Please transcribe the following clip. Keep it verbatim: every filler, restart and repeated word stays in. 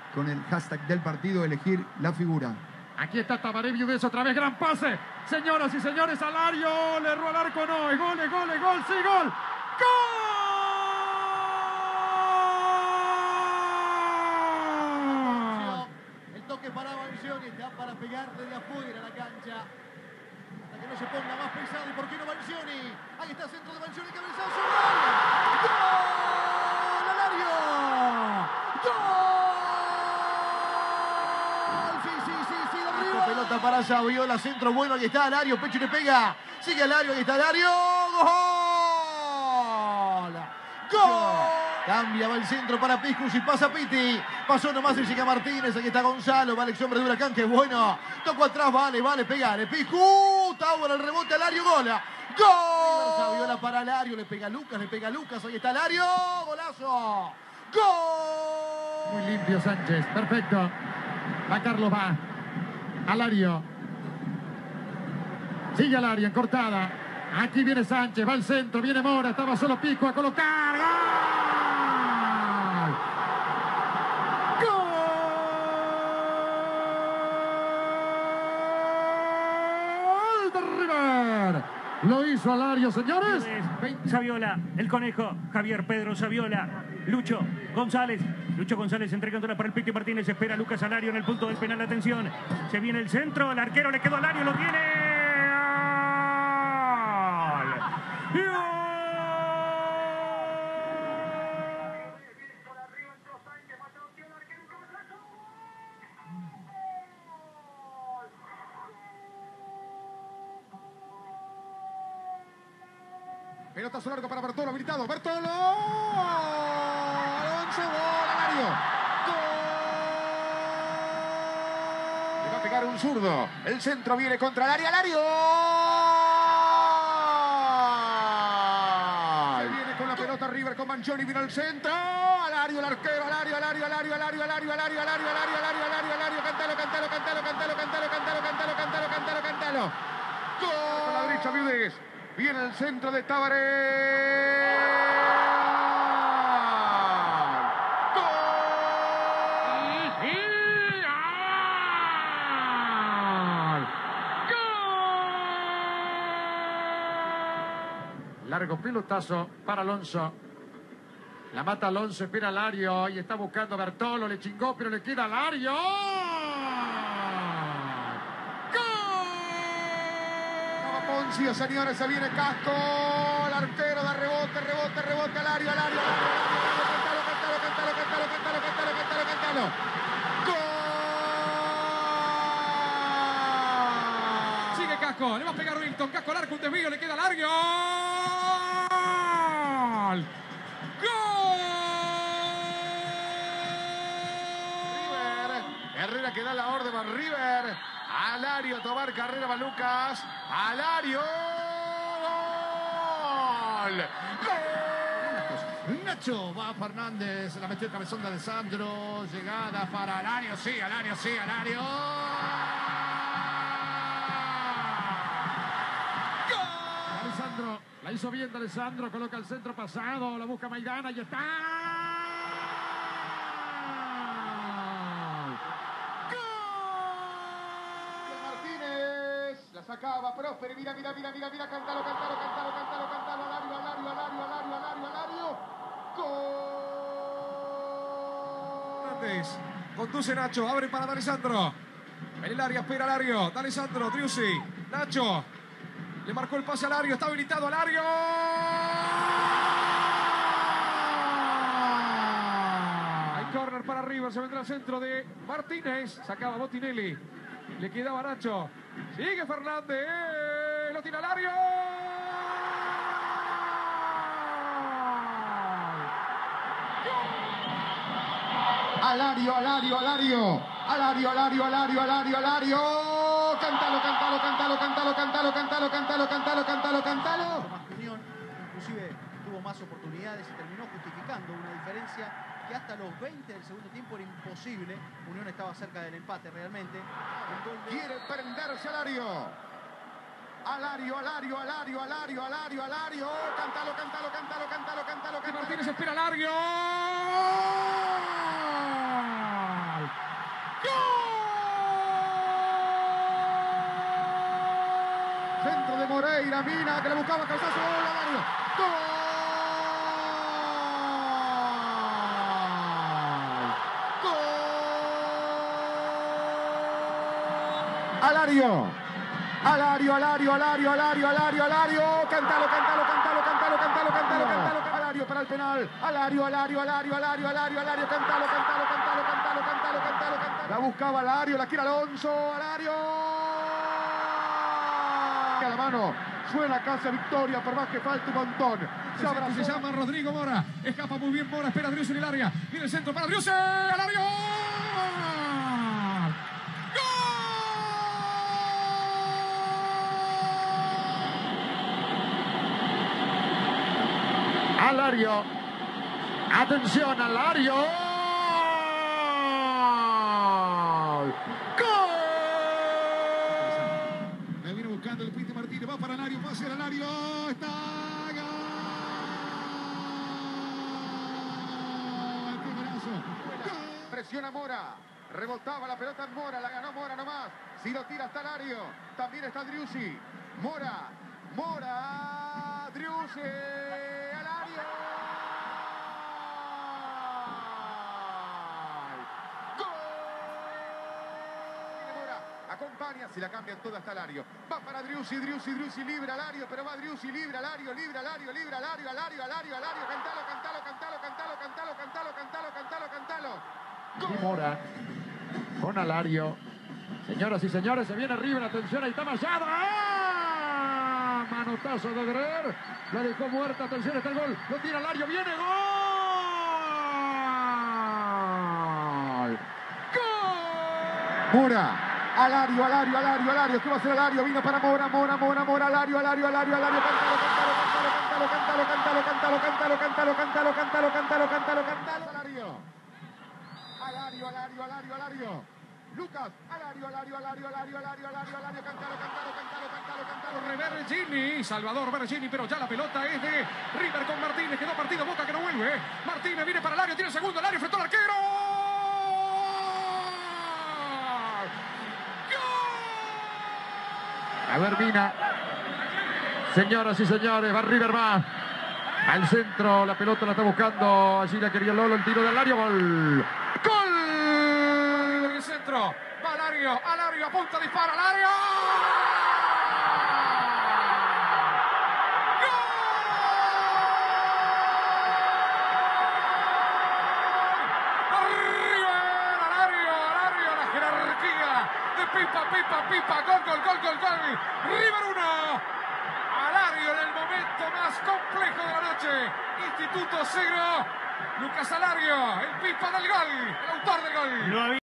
con el hashtag del partido, elegir la figura. Aquí está Tabaré Viudez, otra vez gran pase. Señoras y señores, Alario le erró al arco, no, es gol, es gol, es gol, sí, gol. ¡Gol! El toque para Banchoni, está para pegar desde afuera la cancha. Hasta que no se ponga más pesado. ¿Y por qué no Banchoni? Ahí está centro de Banchoni, cabezazo. ¡Gol! ¡Alario! ¡Gol! Sí, sí, sí, sí, de arriba. Pelota para allá, Viola, centro bueno, ahí está Alario, pecho y le pega. Sigue Alario, ahí está Alario. ¡Gol! ¡Gol! Cambia, va el centro para Piscus y pasa Piti. Pasó nomás y llega Martínez. Aquí está Gonzalo. Va el hombre de Huracán, que es bueno. Tocó atrás, vale, vale, pegale. Piscus. Tauro, el rebote, Alario, gola. ¡Gol! Viola para Alario. Le pega a Lucas, le pega a Lucas. Ahí está Alario. ¡Golazo! ¡Gol! Muy limpio Sánchez. Perfecto. Va Carlos, va. Alario. Sigue Alario en cortada. Aquí viene Sánchez. Va al centro. Viene Mora. Estaba solo Pico a colocar. ¡Gol! Lo hizo Alario, señores. Saviola, el conejo, Javier Pedro Saviola, Lucho González. Lucho González entregándola para el Piti Martínez. Espera Lucas Alario en el punto del penal. Atención. Se viene el centro. El arquero le quedó a Alario. Lo tiene. ¡Gol! ¡Gol! Pelotazo largo para Bertolo, habilitado. ¡Bertolo! Alonso, gol, Alario. ¡Gol! Le va a pegar un zurdo. El centro viene contra el área. ¡Alario! Se viene con la pelota River con Banchoni. Vino al centro. Alario, el arquero. Alario, Alario, Alario, Alario, Alario, Alario, Alario, Alario, Alario, Alario, Alario. Cantalo, cantalo, cantalo, cantalo, cantalo, cantalo, cantalo, cantalo, cantalo, cantalo. ¡Gol! Con la derecha, Viudez. Viene el centro de Tabaré. ¡Gol! ¡Y gol! ¡Gol! Largo pelotazo para Alonso. La mata Alonso, espera Alario. Y está buscando Bertolo. Le chingó, pero le queda Alario. Poncio, señores, se viene Casco, el arquero da rebote, rebote, rebote, Alario, Alario, Alario, Alario, cantalo, cantalo, cantalo, cantalo, cantalo, cantalo, cantalo, cantalo. ¡Gol! Sigue Casco, le va a pegar Wilton, Casco al arco, un desvío, le queda Alario. ¡Gol! ¡Gol! River, Herrera que da la orden a River. Alario a tomar carrera para Lucas. Alario. ¡Gol! ¡Gol! Nacho, va Fernández. La metió el cabezón de Alessandro. Llegada para Alario. Sí, Alario, sí, Alario. ¡Gol! Alessandro. La hizo bien de Alessandro. Coloca el centro pasado. La busca Maidana y está. Sacaba Próspero, mira, mira, mira, mira, mira, cantalo, cantalo, cantalo, cantalo, cantalo, Alario, Alario, Alario, Alario, Alario, Alario, gol. Conduce Nacho, abre para D'Alessandro. En el área espera Alario, D'Alessandro, Triusi, Nacho. Le marcó el pase a Alario, está habilitado Alario. Hay córner para River, se vendrá al centro de Martínez. Sacaba Botinelli, le quedaba Nacho. Sigue Fernández, eh, lo tira Alario. Alario, Alario, Alario. Alario, Alario, Alario, Alario, Alario. Cántalo, cántalo, cántalo, cántalo, cántalo, cántalo, cántalo, cántalo, cántalo, cántalo. Más que Unión, inclusive tuvo más oportunidades y terminó justificando una diferencia que hasta los veinte del segundo tiempo era imposible. Unión estaba cerca del empate realmente. Quiere prenderse Alario. Alario, Alario, Alario, Alario, Alario, Alario. Cántalo, cántalo, cántalo, cántalo, cántalo, cántalo. Martínez espera Alario. Centro de Moreira, Mina, que le buscaba cabezazo, gol, Alario. ¡Gol! ¡Gol! Alario. Alario, Alario, Alario, Alario, Alario, Alario. Cántalo, cántalo, cántalo, cántalo, cántalo, cántalo, cántalo. Alario para el penal. Alario, Alario, Alario, Alario, Alario, Alario. Cántalo, cántalo, cántalo, cántalo, cántalo, cántalo, cántalo. La buscaba Alario, la quiere Alonso. Alario. A la mano. Suena casa victoria, por más que falte un montón. Se, abrazó. Se llama Rodrigo Mora. Escapa muy bien Mora. Espera a Driussi en el área. Viene el centro para Driussi. Alario. Alario. Atención, Alario. ¡Gol! La viene buscando el Piti Martínez. Va para Alario. Pase al Alario. Está. ¡Gol! ¡Qué golazo! Presiona Mora. Rebotaba la pelota en Mora. La ganó Mora nomás. Si lo tira hasta Alario. También está Driussi. Mora. Mora. Driussi. Acompaña, si la cambian toda hasta Alario. Va para Driussi, Driussi, Driussi, libre Alario, pero va Driussi, libre Alario, libre Alario, libre Alario, Alario, Alario, Alario, cantalo, cantalo, cantalo, cantalo, cantalo, cantalo, cantalo, cantalo, cantalo. Y Mora con Alario. Señoras y señores, se viene River, atención, ahí está Mayada. ¡Ah! Manotazo de Guerrero. La dejó muerta, atención, está el gol. Lo tira Alario, viene gol. ¡Gol! Mora. Alario, Alario, Alario, Alario. ¿Qué va a hacer Alario? Vino para Mora, Mora, Mora, Mora, Alario, Alario, Alario, Alario. Cántalo, cántalo, cántalo, cántalo, cántalo, cántalo, cántalo, cántalo, cántalo, cántalo, cántalo, cántalo, Alario. Alario, Alario, Alario, Alario. Lucas, Alario, Alario, Alario, Alario, Alario, Alario, Alario, cántalo, cántalo, cántalo, cántalo, cántalo. Revergini, Salvador Bergini, pero ya la pelota es de River con Martínez. Quedó partido, Boca que no vuelve. Martínez viene para Alario, tiene el segundo, Alario frente al arquero. A ver, Mina. Señoras y señores, va River, va al centro, la pelota la está buscando, allí la quería Lolo, el tiro de Alario, gol. ¡Gol! En el centro, va Alario, Alario apunta, dispara, Alario. ¡Gol! River, Alario, Alario, la jerarquía de pipa, pipa, pipa, gol, gol, gol, gol, gol. River uno. Alario en el momento más complejo de la noche. Instituto cero. Lucas Alario, el pipa del gol, el autor del gol.